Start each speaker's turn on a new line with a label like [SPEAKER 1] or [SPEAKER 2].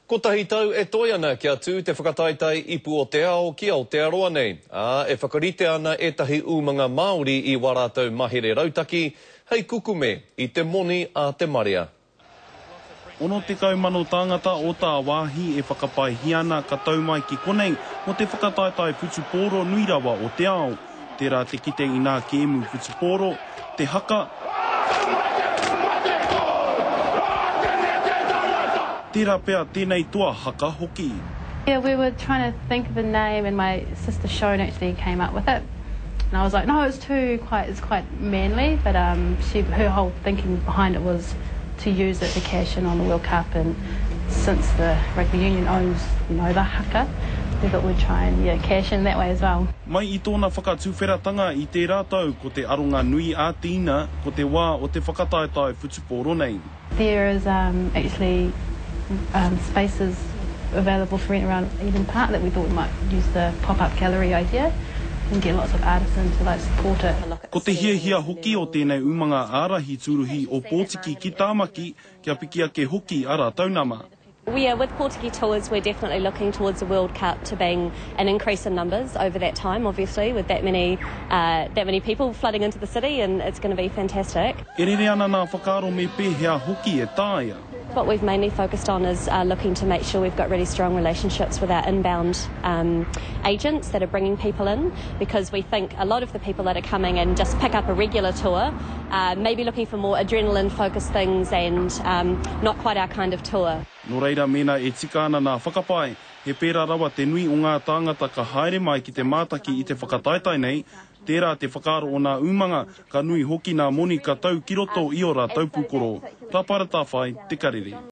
[SPEAKER 1] Ko tahi tau e toi ana kia tū te whakataitai ipu o te ao ki Aotearoa nei. E whakarite ana e tahi umanga Māori i warātou mahere rautaki, hei kukume i te moni a te Maria.
[SPEAKER 2] Ono te kaumano tāngata o tā wāhi e whakapai hiana ka taumai ki konei mo te whakataitai Whutupōro nui rawa o te ao. Tērā te kite i nā kēmu Whutupōro, te haka, tērā pēr tēnei toa haka hoki.
[SPEAKER 3] Yeah, we were trying to think of a name and my sister Shone actually came up with it. And I was like, no, it's quite manly, but her whole thinking behind it was to use it to cash in on the World Cup, and since the rugby union owns, the haka, we thought we'd try and cash in that way as well.
[SPEAKER 2] Mai i tōna whakatūwheratanga i te rātau ko te aronga nui a tīna ko te wā o te whakataitai Whutupōro nei.
[SPEAKER 3] There is actually spaces available for rent around Eden Park that we thought we might use the pop-up gallery idea and get lots of artists in to support it.
[SPEAKER 2] Ko te hiahia hoki o tēnei umanga ārahi tūruhi o Pōtiki ki Tāmaki kia piki ake hoki ara taunama.
[SPEAKER 4] With Pōtiki Tours, we're definitely looking towards the World Cup to being an increase in numbers over that time, obviously, with that many people flooding into the city, and it's going to be fantastic.
[SPEAKER 2] E rere ana nā whakaaro me pēhea hoki e tāia.
[SPEAKER 4] What we've mainly focused on is looking to make sure we've got really strong relationships with our inbound agents that are bringing people in, because we think a lot of the people that are coming and just pick up a regular tour may be looking for more adrenaline-focused things and not quite our kind of tour.
[SPEAKER 2] No reira mena e tika ana nā whakapai, he pērā rawa te nui o ngā tāngata ka haere mai ki te mātaki i te whakataitai nei, tērā te whakaaro o ngā umanga ka nui hoki nā moni ka tau ki roto i ora taupukoro. Tā para tā whai, te karere.